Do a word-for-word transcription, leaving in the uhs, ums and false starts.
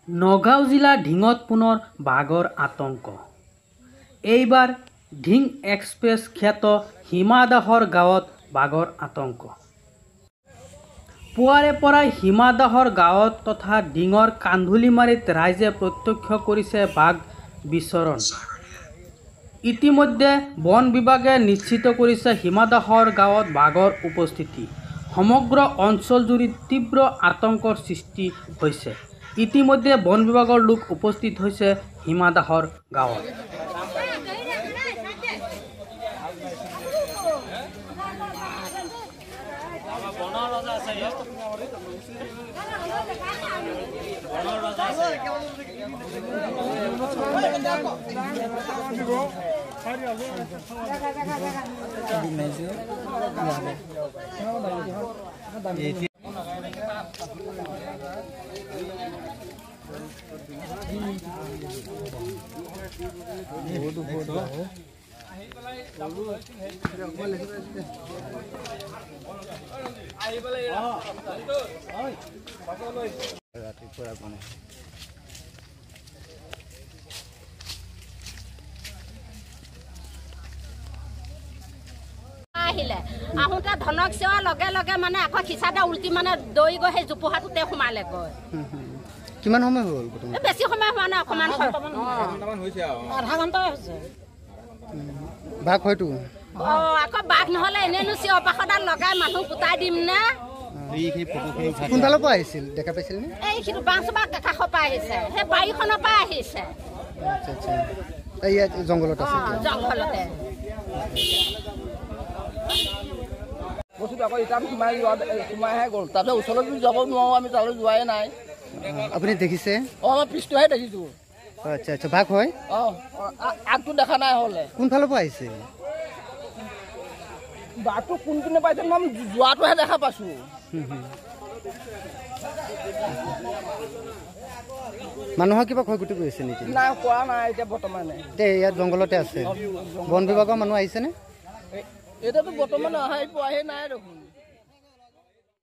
নগাঁও জিলা ঢিঙত পুনৰ বাঘৰ আতংক। এইবাৰ ঢিং এক্সপ্ৰেছ খ্যাত হিমাদাহৰ গাঁৱত বাঘৰ আতংক। পুৱাৰে পৰাই হিমাদাহৰ গাঁৱত তথা ঢিঙৰ কান্ধুলিমাৰীত ৰাইজে প্ৰত্যক্ষ কৰিছে বাঘ বিচৰণ। ইতিমধ্যে বন বিভাগে নিশ্চিত কৰিছে হিমাদাহৰ গাঁৱত বাঘৰ উপস্থিতি। সমগ্ৰ অঞ্চলজুৰি তীব্ৰ আতংকৰ সৃষ্টি হৈছে। ইতিমধ্যে বন বিভাগৰ লোক উপস্থিত হৈছে হিমাদাহৰ গাঁৱত। আহিলে আহোঁতে ধনক সেৱা লগে লগে মানে আকৌ খিচাটা উল্টি মানে দৈ গৈ সেই জোপোহাটোতে সোমালে গৈ। কিমান সময় হ'ল? বেছি সময় হোৱা নাই, অকণমান আধা ঘণ্টা হৈছে। বাঘ হয়তো অঁ আকৌ বাঘ নহ'লে এনেইনো চিঞৰ পাখৰডাল লগাই মানুহ গোটাই দিম নে। কোনফালৰ পৰা আহিছিল দেখা পাইছিল নে? এইখিনি বাঁহজোপা কাষৰ পৰা আহিছে, সেই বাৰীখনৰ পৰা আহিছে। আচ্ছা আচ্ছা, ইয়াত জংঘলত আছে? জংঘলতে বস্তুটো আকৌ ইটাত সোমাই যোৱা সোমাইহে গ'ল। তাৰপিছত ওচৰতো যাব নোৱাৰোঁ, আমি তালৈ যোৱাই নাই। আপুনি দেখিছে? অঁ মই পিছটোহে দেখিছোঁ। আচ্ছা আচ্ছা, বাঘ হয়? অঁ আগটো দেখা নাই হ'লে। কোনফালৰ পৰা আহিছে? বাঘটো কোনপিনে পাইছে মই যোৱাটোহে দেখা পাইছোঁ। মানুহৰ কিবা ক্ষয়ক্ষতি কৰিছে নেকি? নাই কৰা নাই এতিয়া বৰ্তমানে। এতিয়া ইয়াত জংঘলতে আছে। বন বিভাগৰ মানুহ আহিছেনে? এতিয়াতো বৰ্তমান অহাই পোৱাহে নাই দেখোন।